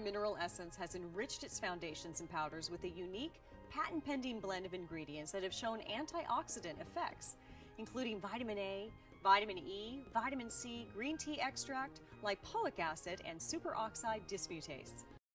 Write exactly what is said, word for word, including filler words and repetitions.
Mineral Essence has enriched its foundations and powders with a unique, patent-pending blend of ingredients that have shown antioxidant effects, including vitamin A, vitamin E, vitamin C, green tea extract, lipoic acid, and superoxide dismutase.